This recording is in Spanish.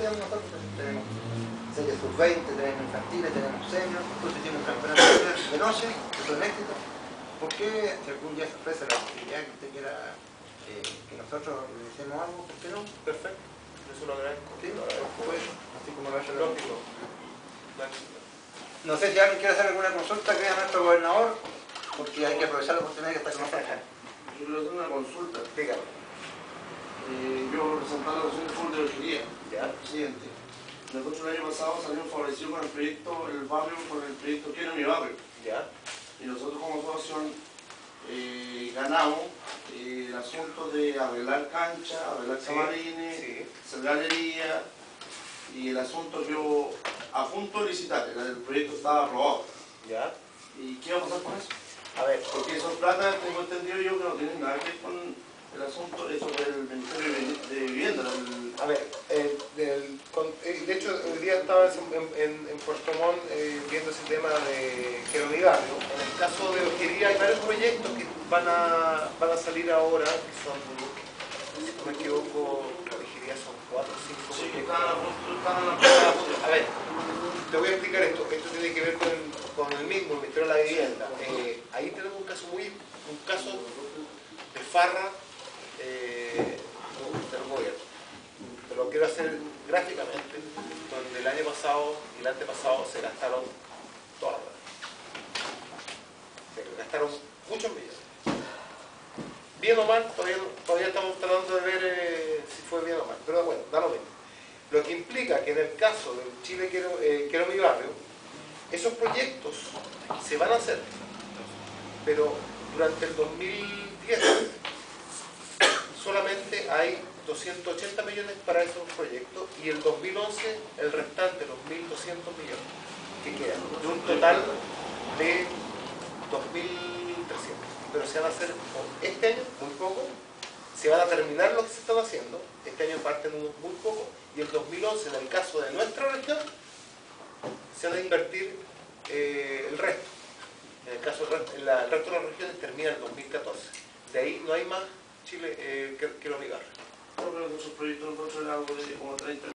desarrollando nosotros. Tenemos series sub-20, tenemos infantiles, tenemos senior, entonces hicimos un campeonato de noche, que fue un éxito. ¿Por qué, si algún día se ofrece la posibilidad que usted quiera que nosotros le decimos algo, por qué no? Perfecto, eso lo agradezco. Sí, lo agradezco, pues, así como lo hace el Lógico. No sé si alguien quiere hacer alguna consulta que a nuestro gobernador, porque hay que aprovechar la oportunidad que está con nosotros. Yo quiero hacer una consulta. Dígame. Yo representando la Asociación de Fútbol de Ojería, Ya. presidente. Nosotros el año pasado salimos favorecidos con el proyecto, el barrio, con el proyecto Quiero mi barrio. Ya. Y nosotros como asociación ganamos el asunto de arreglar canchas, arreglar camarines, hacer galería, y el asunto yo a punto de licitar, el proyecto estaba aprobado. Ya. ¿Y qué va a pasar con eso? A ver, Porque esos plata, tengo entendido yo, que no tienen nada que ver con el asunto, eso del Ministerio de Vivienda. a ver, de hecho hoy día estaba en Puerto Montt viendo ese tema de Quiero mi barrio. En el caso de Ojería hay varios proyectos que van a salir ahora, que son, si no me equivoco, la Ojería son 4 o 5 Sí, que proyectos. A ver, te voy a explicar esto. Esto tiene que ver con el mismo, el Ministerio de la Vivienda. Ahí tenemos un caso de farra del gobierno. Pero lo quiero hacer gráficamente, donde el año pasado y el antepasado se gastaron toda la plata. Se gastaron muchos millones. Bien o mal, todavía estamos tratando de ver si fue bien o mal, pero bueno, da lo mismo. Lo que implica que en el caso de Chile Quiero mi barrio, esos proyectos se van a hacer, pero durante el 2010 solamente hay 280 millones para esos proyectos y el 2011 el restante, los 1.200 millones que quedan, de un total de 2.300. Pero se van a hacer este año muy poco, se van a terminar lo que se están haciendo, este año parten unos muy poco, y el 2011, en el caso de nuestra región, se van a invertir el resto. En el caso del resto de las regiones termina en el 2014. De ahí no hay más Chile Quiero mi barrio. No, pero esos proyectos nosotros eran algo de como 30